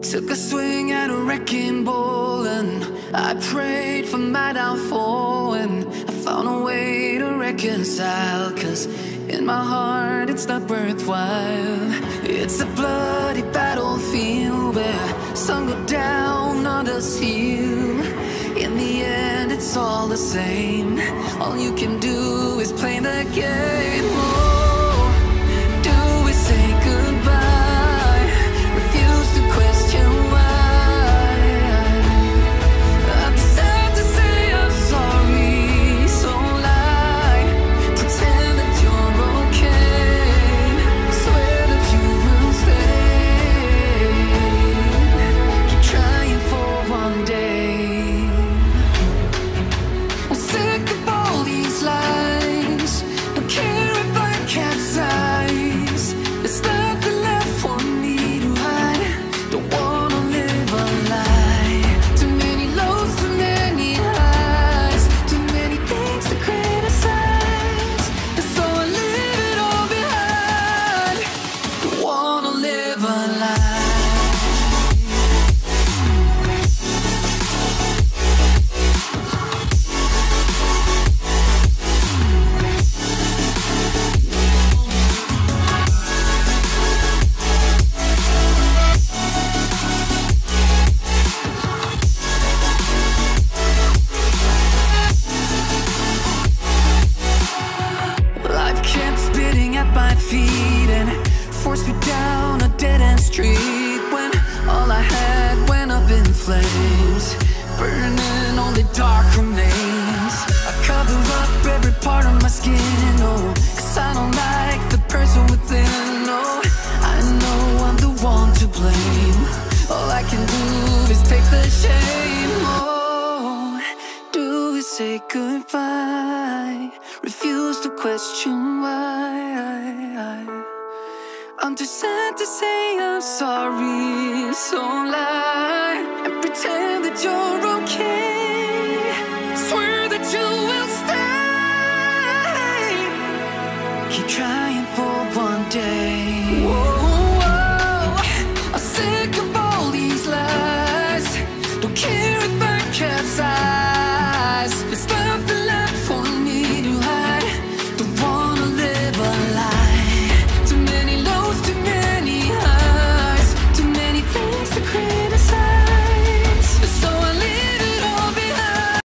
Took a swing at a wrecking ball and I prayed for my downfall, and I found a way to reconcile, 'cause in my heart it's not worthwhile. It's a bloody battlefield where some go down, others heal. In the end it's all the same. All you can do is play the game. Oh, do we say goodbye? Refuse to question why. I'm sad to say I'm sorry, so lie. Pretend that you're okay. Swear that you will stay. Keep trying for one day. I'm sick of all these lies. Don't care if I capsize. There's nothing left for me to hide. Don't wanna live a lie. Too many lows, too many highs. Too many things to criticize. And so I leave it all behind. Don't wanna live a lie. Life kept spitting at my feet and forced me down a dead-end street, when all I had went up in flames, burning only dark remains. I cover up every part of my skin, oh, 'cause I don't like the person within. Oh, I know I'm the one to blame. All I can do is take the shame. Oh, do we say goodbye? Refuse to question why. I'm too sad to say I'm sorry, so lie and pretend that you're okay. Swear that you will stay. Keep trying